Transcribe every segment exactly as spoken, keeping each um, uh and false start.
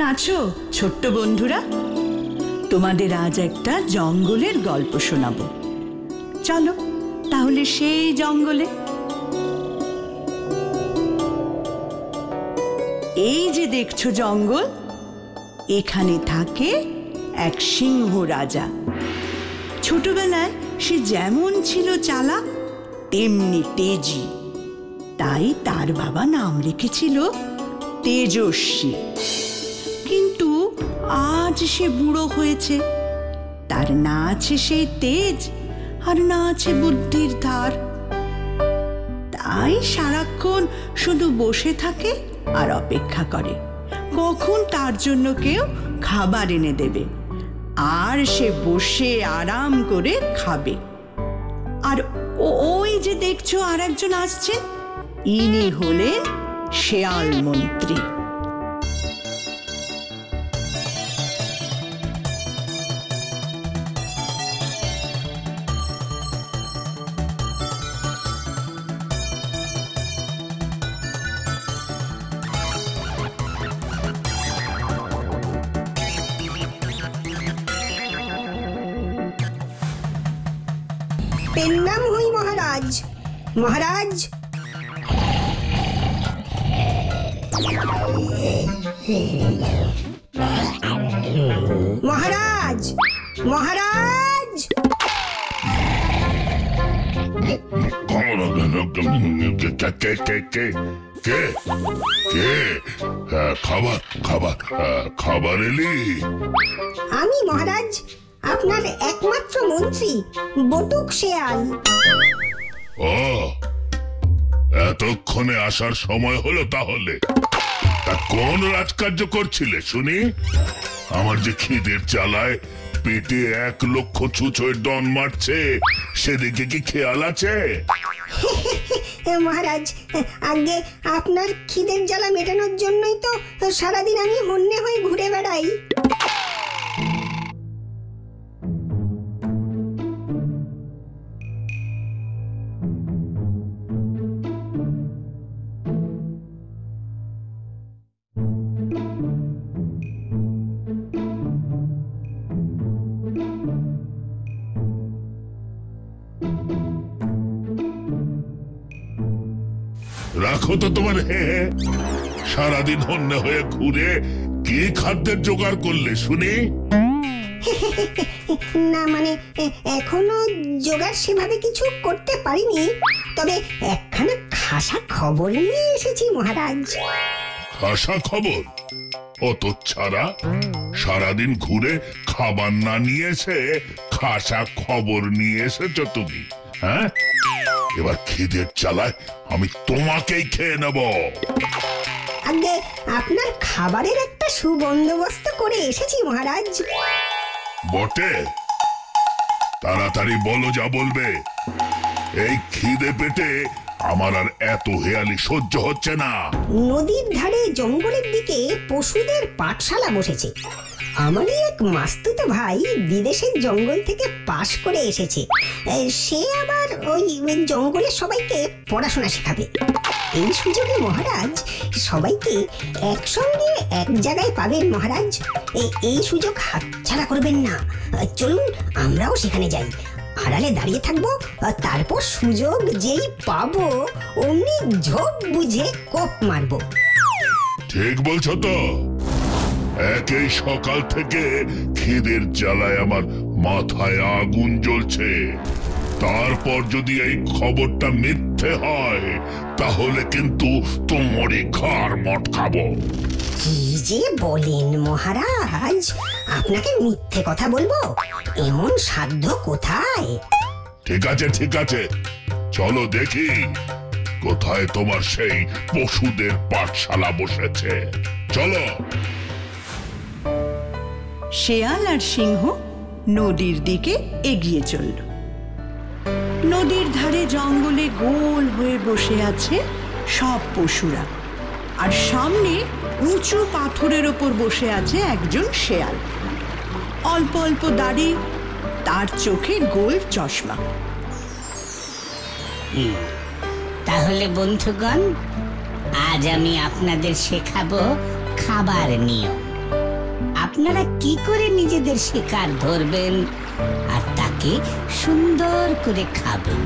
কেমন আছো ছোট্ট বন্ধুরা? তোমাদের আজ একটা জঙ্গলের গল্প শোনাবো। চলো তাহলে সেই জঙ্গলে। এই যে দেখছো জঙ্গল, এখানে থাকে এক সিংহ রাজা। ছোটবেলায় সে যেমন ছিল চালাক তেমনি তেজি, তাই তার বাবা নাম রেখেছিল তেজস্বী। কিন্তু আজ সে বুড়ো হয়েছে, তার না আছে সেই তেজ আর না আছে বুদ্ধির ধার। তাই সারাক্ষণ শুধু বসে থাকে আর অপেক্ষা করে কখন তার জন্য কেউ খাবার এনে দেবে, আর সে বসে আরাম করে খাবে। আর ওই যে দেখছো আর একজন আসছে, ইনি হলেন শেয়াল মন্ত্রী। প্রণাম হই মহারাজ। মহারাজ মহারাজ মহারাজ খাবার খাবার খাবার এলি? আমি মহারাজ, আপনার একমাত্র মন্ত্রী বটুক শেয়াল। ও, এতক্ষণে আসার সময় হলো তাহলে। তা কোন রাজকার্য করছিলে শুনি? আমার যে খিদের জ্বালায় পেটে এক লক্ষ ছুঁচোয় ডন মারছে, সেদিকে কি খেয়াল আছে? মহারাজ, আগে আপনার খিদের জ্বালা মেটানোর জন্যই তো সারাদিন আমি হন্যে হয়ে ঘুরে বেড়াই। রাখো তো তোমার হে, সারাদিন হন্যে হয়ে ঘুরে কি খাদ্যের জোগাড় করলে শুনি? না মানে এখনো জোগাড় সেভাবে কিছু করতে পারিনি, তবে একখানা খাসা খবর নিয়ে এসেছি মহারাজ। খাসা খবর? অত ছাড়া সারাদিন ঘুরে খাবার না নিয়ে এসে খাসা খবর নিয়ে এসেছো তুমি? হ্যাঁ, এবার খিদের চালায় আমি তোমাকেই খেয়ে নেব। আগে আপনার খাবারের একটা সুবন্দোবস্ত করে এসেছি মহারাজ। বটে, তাড়াতাড়ি বলো যা বলবে। এই খিদে পেটে আমার আর এত হেয়ালি সহ্য হচ্ছে না। নদীর ধারে জঙ্গলের দিকে পশুদের পাঠশালা বসেছে। আমারই এক মাস্তুতো ভাই বিদেশের জঙ্গল থেকে পাশ করে এসেছে। সে আবার ওই জঙ্গলের সবাইকে পড়াশোনা শেখাবে। এই সুযোগে মহারাজ সবাইকে একসঙ্গে এক জায়গায় পাবেন মহারাজ। এই সুযোগ হাতছাড়া করবেন না। চলুন আমরাও সেখানে যাই, আড়ালে দাঁড়িয়ে থাকবো, তারপর সুযোগ যেই পাবো অমনি ঝোপ বুঝে কোপ মারবো। ঠিক বলছো তো? একই সকাল থেকে খিদের জ্বালায় আমার মাথায় আগুন জ্বলছে। তারপর যদি এই খবরটা মিথ্যে হয় তাহলে কিন্তু তোমারই ঘাড় মটকাবো। কি যে বলেন মহারাজ, আপনাকে মিথ্যে কথা বলবো এমন সাধ্য কোথায়? ঠিক আছে ঠিক আছে, চলো দেখি কোথায় তোমার সেই পশুদের পাঠশালা বসেছে। চলো। শেয়াল আর সিংহ নদীর দিকে এগিয়ে চলল। নদীর ধারে জঙ্গলে গোল হয়ে বসে আছে সব পশুরা, আর সামনে উঁচু পাথরের ওপর বসে আছে একজন শেয়াল। অল্প অল্প দাড়ি, তার চোখে গোল চশমা। তাহলে বন্ধুগণ, আজ আমি আপনাদের শেখাবো খাবার নিয়ম। আপনারা কি করে নিজেদের শিকার ধরবেন আর তাকে সুন্দর করে খাবেন।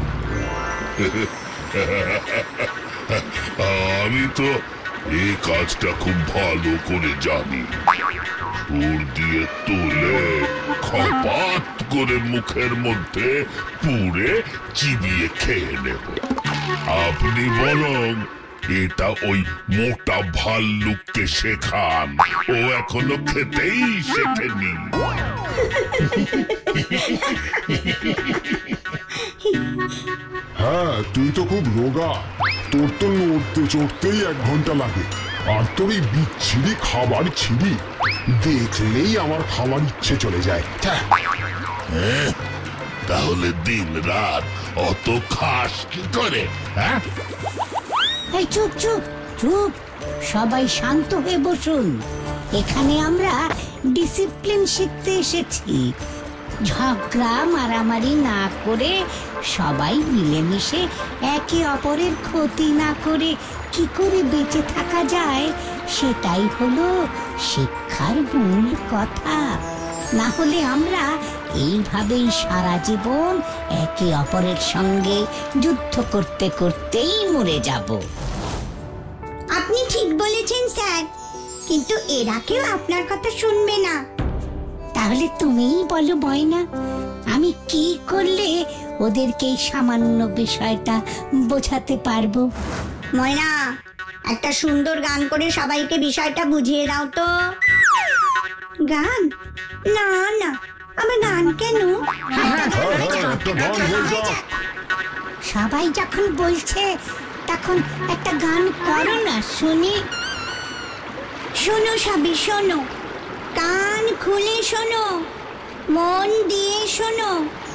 আমি তো এই কাজটা খুব ভালো করে জানি। সুর দিয়ে তুলে খপাত করে মুখের মধ্যে পুরে চিবিয়ে খেয়ে নেব। আপনি বরং এটা ওই মোটা ভাল্লুককে শেখান, ও এখনো খেতেই শেখেনি। হ্যাঁ, তুই তো খুব রোগা, তোর তো নড়তে চড়তেই এক ঘন্টা লাগে। আর তোর এই বিচ্ছিরি খাবার ছিড়ি দেখলেই আমার খাবার ইচ্ছে চলে যায়। হ্যাঁ, তাহলে দিন রাত অত খাস কি করে? হ্যাঁ, এই চুপ চুপ চুপ, সবাই শান্ত হয়ে বসুন। এখানে আমরা ডিসিপ্লিন শিখতে এসেছি। ঝগড়া মারামারি না করে সবাই মিলেমিশে একে অপরের ক্ষতি না করে কি করে বেঁচে থাকা যায়, সেটাই হলো শিক্ষার মূল কথা। না হলে আমরা এইভাবেই সারা জীবন একে অপরের সঙ্গে যুদ্ধ করতে করতেই মরে যাব। আপনি ঠিক বলেছেন স্যার, কিন্তু এরা কেউ আপনার কথা শুনবে না। তাহলে তুমিই বলো ময়না, আমি কি করলে ওদেরকে এই সামান্য বিষয়টা বোঝাতে পারবো? ময়না, একটা সুন্দর গান করে সবাইকে বিষয়টা বুঝিয়ে দাও তো। গান? না না, আমার গান কেন? সবাই যখন বলছে তখন একটা গান করো না শুনি। শোনো সবই শোনো, কান খুলে শোনো, মন দিয়ে শোনো।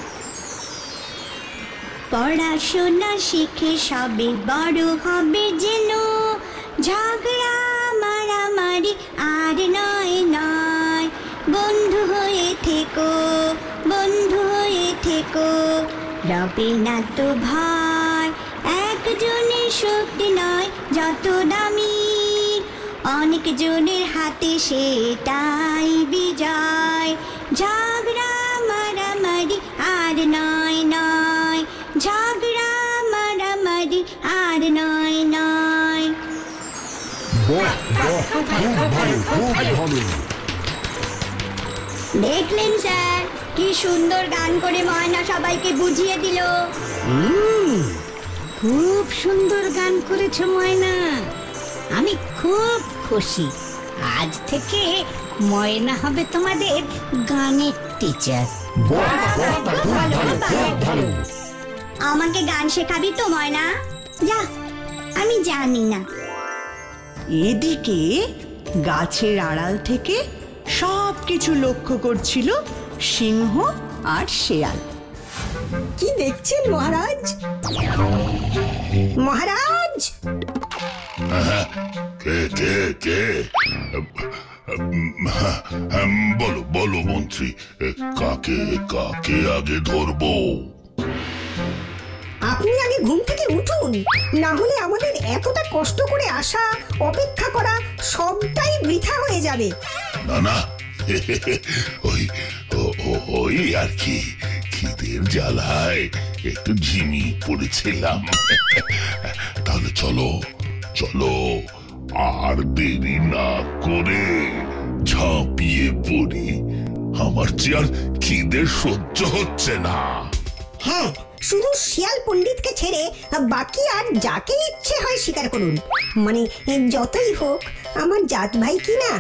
পড়াশোনা শিখে সবে বড় হবে যেন, ঝগড়া মারামারি আর নয় নয়। বন্ধু হয়ে থেকো, বন্ধু হয়ে থেকো, রবে না তো ভয়। একজনের শক্তি নয় যত দামি, অনেক জনের হাতে সেটাই বিজয়। ঝগড়া মারামারি আর নয় নয়, ঝগড়া মারামারি আর নয় নয়। দেখলেন স্যার, কি সুন্দর গান করে ময়না সবাইকে বুঝিয়ে দিল। খুব সুন্দর গান করেছো ময়না, আমি খুব খুশি। আজ থেকে ময়না হবে তোমাদের গানের টিচার। আমাকে গান শেখাবি তো ময়না? যা, আমি জানি না। এদিকে গাছের আড়াল থেকে সব কিছু লক্ষ্য করছিল সিংহ আর শেয়াল। কি দেখছেন মহারাজ? মহারাজ, কে কে কে? বলো বলো মন্ত্রী, কাকে কাকে আগে ধরবো? আপনি আগে ঘুম থেকে উঠুন, না হলে আমাদের এতটা কষ্ট করে আসা অপেক্ষা করা সবটাই বৃথা হয়ে যাবে। না না, ওই ওই আর কি, খিদের জ্বালায় একটু ঝিমিয়ে পড়েছিলাম। তাহলে চলো চলো, আর দেরি না করে ঝাঁপিয়ে পড়ি। আমার যে আর খিদে সহ্য হচ্ছে না। হ্যাঁ, শুধু শিয়াল পণ্ডিতকে ছেড়ে বাকি আর যাকে ইচ্ছে হয় স্বীকার করুন। মানে যতই হোক আমার জাত ভাই কি না।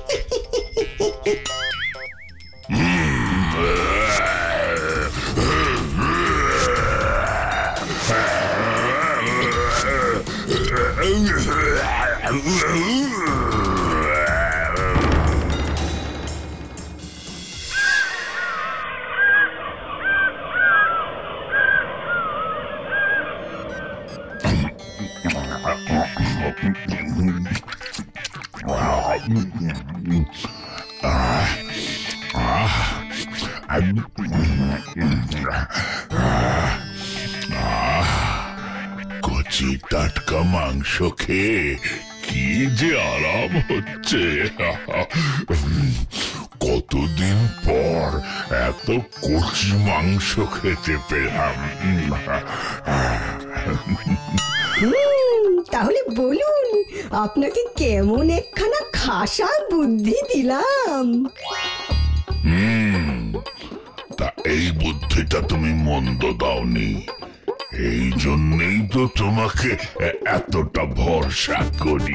কচি টাটকা মাংস খেয়ে কি যে আরাম হচ্ছে। কতদিন পর এত কচি মাংস খেতে পেলাম। হুম, তাহলে বলুন আপনাকে কেমন একখানা খাসা বুদ্ধি দিলাম। হুম, তা এই বুদ্ধিটা তুমি মন্দ দাওনি, এই জন্যই তো তোমাকে এতটা ভরসা করি।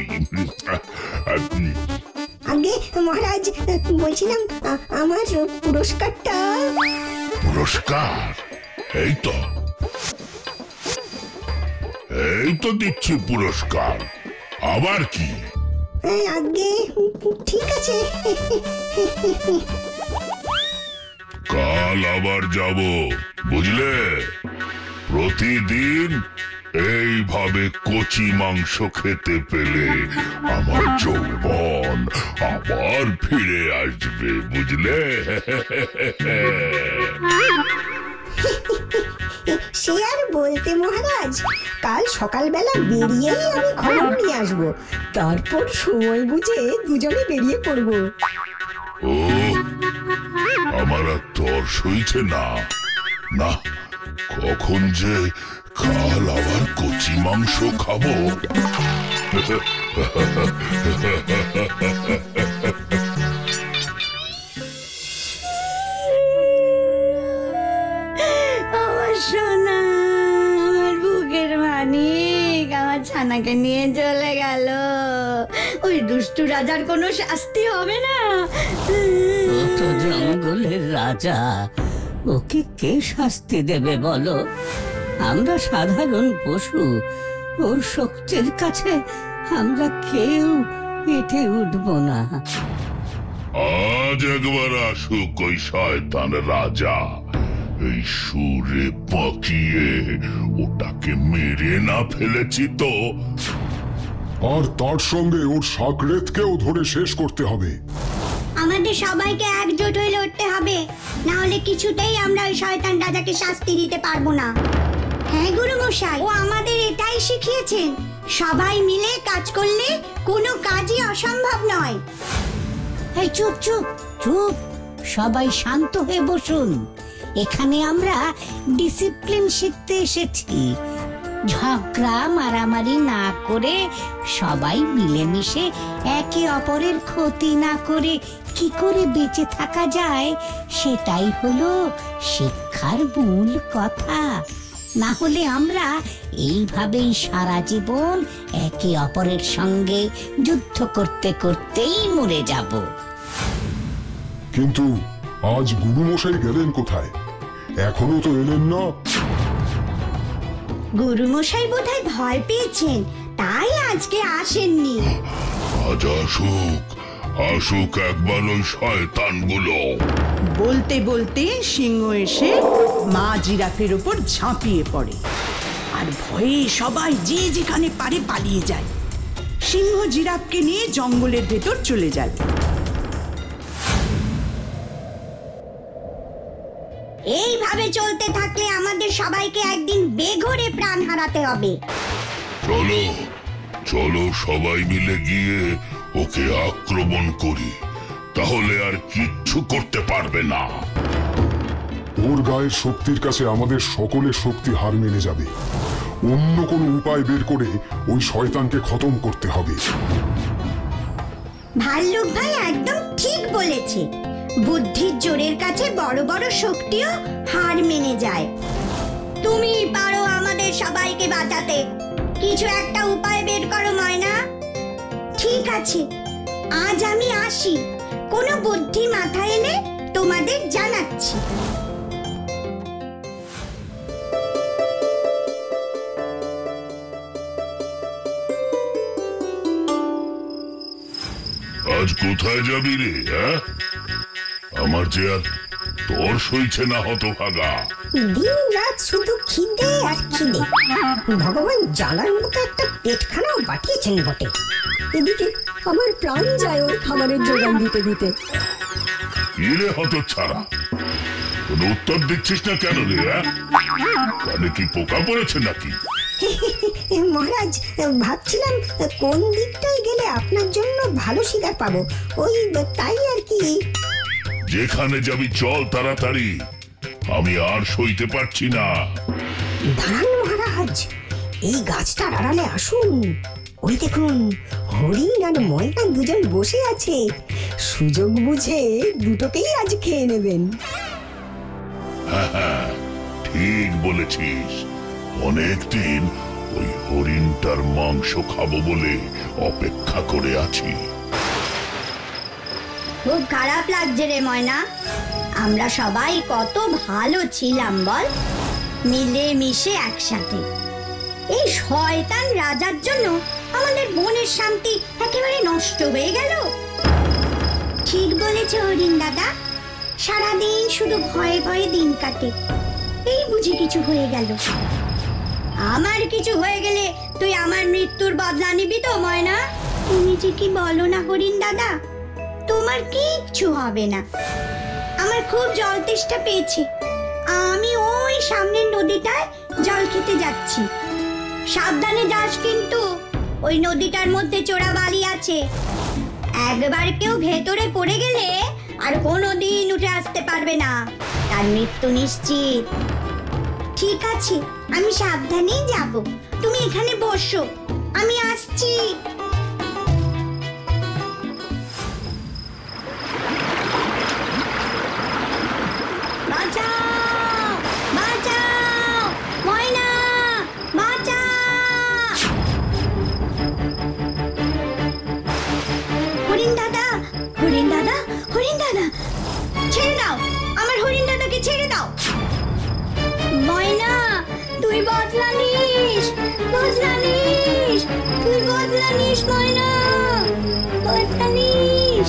আগে মহারাজ, বলছিলাম আ- আমার পুরস্কারটা। পুরস্কার? এই তো এই তো দিচ্ছি পুরস্কার, আবার কি? এই, আগে ঠিক আছে। কাল আবার যাব, বুঝলে? প্রতিদিন এইভাবে কচি মাংস খেতে পেলে আমার যৌবন আবার ফিরে আসবে, বুঝলে? সে আর বলতে মহারাজ, কাল সকালবেলা বেরিয়েই আমি খবর নিয়ে আসবো, তারপর সময় বুঝে দুজনে বেরিয়ে পড়বো। ও, আমার আর তর সইছে না। না, কখন যে কাল আবার কচি মাংস খাবো। আমার সোনা, আমার বুকের মানিক আমার ছানাকে নিয়ে চলে গেল। ওই দুষ্টু রাজার কোনো শাস্তি হবে না? ও তো জঙ্গলের রাজা, ওকে কে শাস্তি দেবে বলো? আমরা সাধারণ পশু, ওর শক্তির কাছে আমরা কেউ এটে উঠবো না। আজ একবার আসুক ওই শয়তান রাজা, এই সুরে পাকিয়ে ওটাকে মেরে না ফেলেছি তো। আর তার সঙ্গে ওর সাগরেতকেও ধরে শেষ করতে হবে। আমাদের সবাইকে একজোট হয়ে লড়তে হবে, না হলে কিছুতেই আমরা ওই শয়তান রাজাকে শাস্তি দিতে পারবো না। হ্যাঁ গুরু মশাই, ও আমাদের এটাই শিখিয়েছেন, সবাই মিলে কাজ করলে কোনো কাজই অসম্ভব নয়। এই চুপ চুপ চুপ, সবাই শান্ত হয়ে বসুন। এখানে আমরা ডিসিপ্লিন শিখতে এসেছি। ঝগড়া মারামারি না করে সবাই মিলেমিশে একে অপরের ক্ষতি না করে কি করে বেঁচে থাকা যায়, সেটাই হলো শিক্ষার মূল কথা। না হলে আমরা এইভাবেই সারা জীবন একে অপরের সঙ্গে যুদ্ধ করতে করতেই মরে যাব। কিন্তু আজ গুরুমশাই গেলেন কোথায়? এখনো তো এলেন না। গুরু মশাই বোধহয় ভয় পেয়েছেন, তাই আজকে আসেননি। আজ আসুক, আসুক একবার ওই শয়তানগুলো। বলতে বলতে সিংহ এসে মা জিরাফের ওপর ঝাঁপিয়ে পড়ে, আর ভয়ে সবাই যে যেখানে পারে পালিয়ে যায়। সিংহ জিরাফকে নিয়ে জঙ্গলের ভেতর চলে যায়। এইভাবে চলতে থাকলে আমাদের সবাইকে একদিন বেঘোরে প্রাণ হারাতে হবে। চলো চলো, সবাই মিলে গিয়ে ওকে আক্রমণ করি, তাহলে আর কিচ্ছু করতে পারবে না। ওর গায়ের শক্তির কাছে আমাদের সকলের শক্তি হার মেনে যাবে। অন্য কোনো উপায় বের করে ওই শয়তানকে খতম করতে হবে। ভাল্লুক ভাই একদম ঠিক বলেছে, বুদ্ধির জোরের কাছে বড় বড় শক্তিও হার মেনে যায়। তুমি পারো আমাদের সবাইকে বাঁচাতে, কিছু একটা উপায় বের করো ময়না। ঠিক আছে, আজ আমি আসি, কোনো বুদ্ধি মাথায় এলে তোমাদের জানাচ্ছি। আজ কোথায় যাবি রে? হ্যাঁ, আমার যে আর তোর সইছে না হতভাগা। দিন রাত শুধু খিদে আর খিদে। ভগবান জ্বালার মতো একটা পেটখানাও পাঠিয়েছেন বটে। এদিকে আমার প্রাণ যায় ওর খাবারের জোগান দিতে দিতে। ইরে হত ছাড়া, কোনো উত্তর দিচ্ছিস না কেন রে? হ্যাঁ, কানে কি পোকা পড়েছে নাকি? মহারাজ, ভাবছিলাম কোন দিকটায় গেলে আপনার জন্য ভালো শিকার পাবো, ওই তাই আর কি। যেখানে যাবি চল তাড়াতাড়ি, আমি আর সইতে পারছি না। দাঁড়ান মহারাজ, এই গাছটার আড়ালে আসুন। ওই দেখুন, হরিণ আর ময়না দুজন বসে আছে। সুযোগ বুঝে দুটোকেই আজ খেয়ে নেবেন। হ্যাঁ হ্যাঁ, ঠিক বলেছিস। অনেকদিন ওই হরিণটার মাংস খাবো বলে অপেক্ষা করে আছি। খুব খারাপ লাগছে রে ময়না, আমরা সবাই কত ভালো ছিলাম বল, মিলে মিশে একসাথে। এই শয়তান রাজার জন্য আমাদের বনের শান্তি একেবারে নষ্ট হয়ে গেল। ঠিক বলেছে হরিণ দাদা, সারাদিন শুধু ভয়ে ভয়ে দিন কাটে। এই বুঝি কিছু হয়ে গেল। আমার কিছু হয়ে গেলে তুই আমার মৃত্যুর বদলা নিবি তো ময়না? তুমি যে কি বলো না হরিণ দাদা, তোমার কিচ্ছু হবে না। আমার খুব জল তেষ্টা পেয়েছে, আমি ওই সামনের নদীটায় জল খেতে যাচ্ছি। সাবধানে যাস কিন্তু, ওই নদীটার মধ্যে চোরা বালি আছে। একবার কেউ ভেতরে পড়ে গেলে আর কোনোদিন উঠে আসতে পারবে না, তার মৃত্যু নিশ্চিত। ঠিক আছে, আমি সাবধানেই যাব, তুমি এখানে বসো, আমি আসছি। বাঁচাও, বাঁচাও, ময়না, বাঁচাও। হরিণ দাদা, হরিণ দাদা, হরিণ দাদা, ছেড়ে দাও, আমার হরিণ দাদাকে ছেড়ে দাও। ময়না, তুই বদলা নিস, বদলা নিস, তুই বদলা নিস ময়না, বদলা নিস।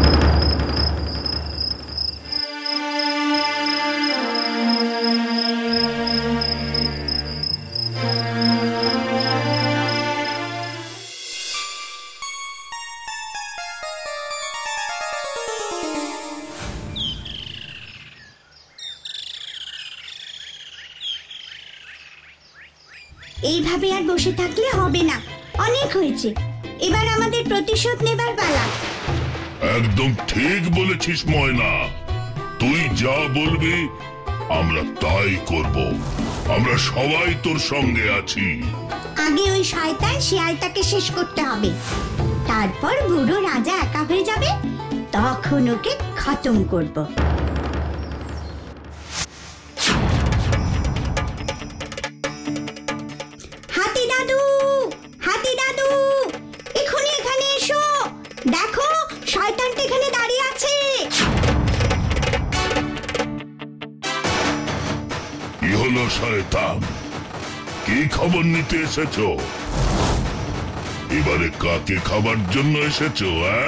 এইভাবে আর বসে থাকলে হবে না, অনেক হয়েছে। এবার আমাদের প্রতিশোধ নেবার পালা। একদম ঠিক বলেছিস ময়না, তুই যা বলবি আমরা তাই করব। আমরা সবাই তোর সঙ্গে আছি। আগে ওই শয়তান শিয়ালটাকে শেষ করতে হবে, তারপর বুড়ো রাজা একা হয়ে যাবে, তখন ওকে খতম করব। হাতি দাদু, হাতি দাদু, এখনি এখানে এসো, দেখো শয়তানটা এখানে দাঁড়িয়ে আছে। কি হলো শয়তান, কি খবর নিতে এসেছো? এবারে কাকে খাবার জন্য এসেছো?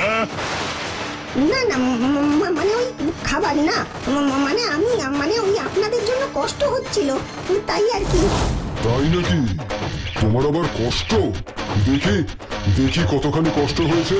না না, মানে ওই খাবার না, মানে আমি মানে ওই আপনাদের জন্য কষ্ট হচ্ছিল তাই আর কি। তাই নাকি? তোমার আবার কষ্ট? দেখি দেখি কতখানি কষ্ট হয়েছে।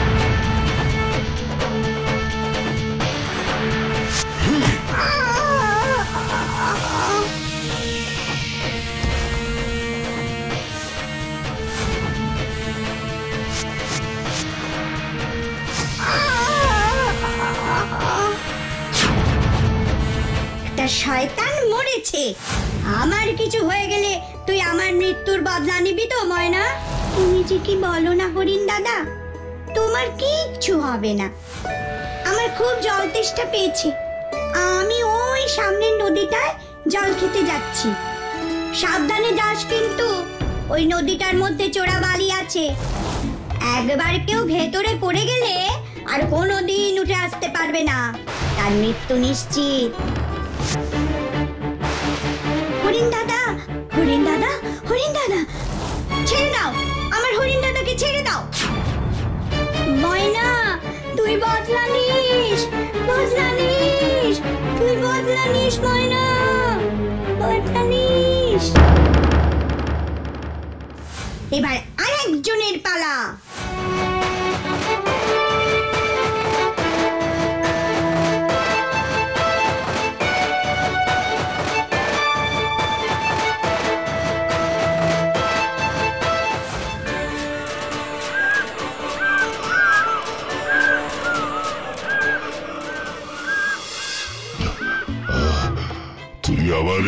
শয়তান মরেছে, আমার কিছু হয়ে গেলে তুই আমার মৃত্যুর বদলা নিবি তো ময়না? তুমি যে কি বলো না হরিণ দাদা, তোমার কিচ্ছু হবে না। আমার খুব জল তেষ্টা পেয়েছে, আমি ওই সামনের নদীটায় জল খেতে যাচ্ছি। সাবধানে যাস কিন্তু, ওই নদীটার মধ্যে চোরা বালি আছে। একবার কেউ ভেতরে পড়ে গেলে আর কোনোদিন উঠে আসতে পারবে না, তার মৃত্যু নিশ্চিত। হরিণ দাদা, হরিণ দাদা, হরিণ দাদা, ছেড়ে দাও, আমার হরিণ দাদাকে ছেড়ে দাও। ময়না, তুই বদলা নিস, বদলা নিস, তুই বদলা নিস ময়না, বদলা নিস। এবার আরেকজনের পালা।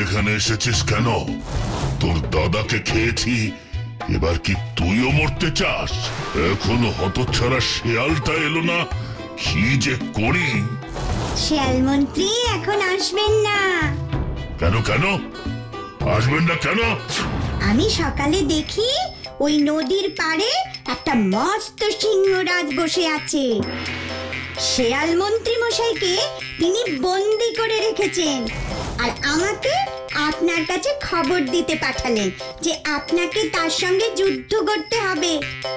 এখানে এসেছিস কেন? তোর দাদাকে খেয়েছি, এবার কি তুইও মরতে চাস? এখনো হতচ্ছাড়া শেয়ালটা এলো না, কি যে করি। শিয়াল মন্ত্রী এখন আসবেন না। কেন কেন আসবেন না কেন? আমি সকালে দেখি ওই নদীর পাড়ে একটা মস্ত সিংহরাজ বসে আছে। শেয়াল মন্ত্রী মশাইকে তিনি বন্দি করে রেখেছেন, আর আমাকে আপনার কাছে খবর দিতে পাঠালেন যে আপনাকে তার সঙ্গে যুদ্ধ করতে হবে।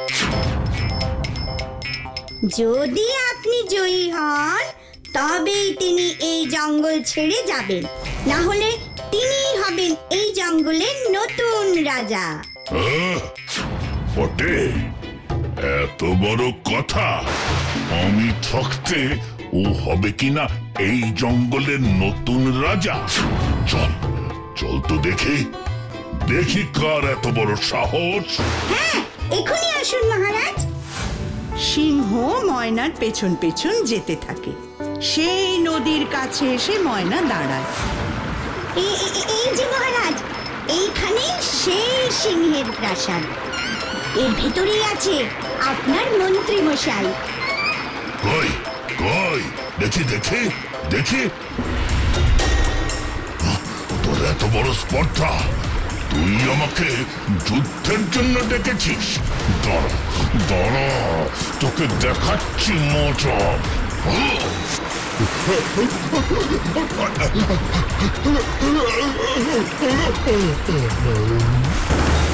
যদি আপনি জয়ী হন তবেই তিনি এই জঙ্গল ছেড়ে যাবেন, না হলে তিনিই হবেন এই জঙ্গলের নতুন রাজা। আহ, বটে, এত বড় কথা। আমি থাকতে ও হবে কিনা এই জঙ্গলের নতুন রাজা? চল চল তো দেখি, দেখি কার এত বড় সাহস। হ্যাঁ, এখনই আসুন মহারাজ। সিংহ ময়নার পেছন পেছন যেতে থাকে। সেই নদীর কাছে এসে ময়না দাঁড়ায়। এ- এ- এই যে মহারাজ, এইখানে সেই সিংহের প্রাসাদ। এর ভেতরেই আছে আপনার মন্ত্রী মশাই। কই কই দেখি দেখি দেখি। আহ, তোর এত বড় স্পর্ধা, তুই আমাকে যুদ্ধের জন্য ডেকেছিস? দাঁড়া দাঁড়া, তোকে দেখাচ্ছি মজা। আহ!